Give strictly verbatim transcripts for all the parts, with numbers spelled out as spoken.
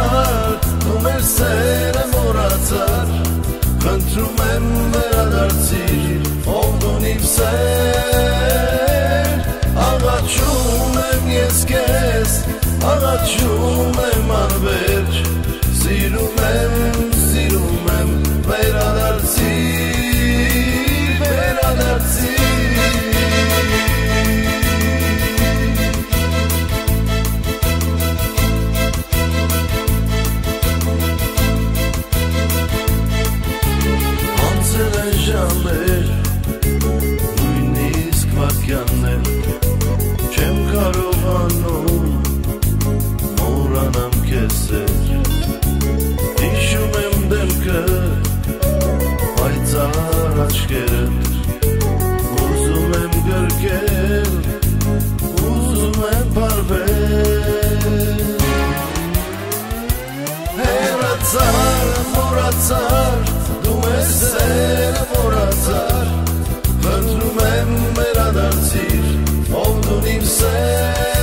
աղաչար, դու մեր սերը մոռացար, խնդրում եմ վերադարձիր, ով դուն իմ սեր, աղաչում եմ ես քեզ, աղաչում եմ անվերջ, սիրում եմ, սիրում եմ, վերադարձիր, վերադարձիր չեմ կարողանում մոռանամ քեզ հիշում եմ դեմքը պայծառ աչքերդ ուզում եմ գրկել ուզում եմ փարվել հեռացար մոռացար դու մեզ սերը մոռացար խնդրում եմ վերադարձիր ով դու իմ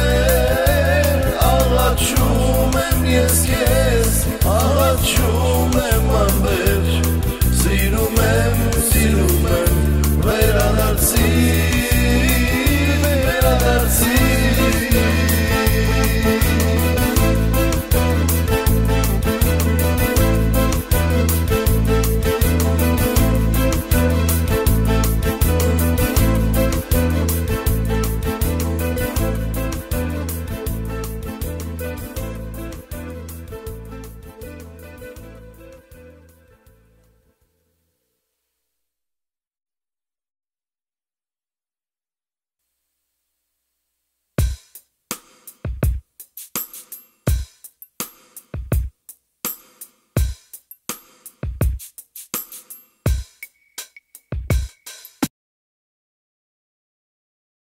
սեր աղաչում եմ ես քեզ աղաչում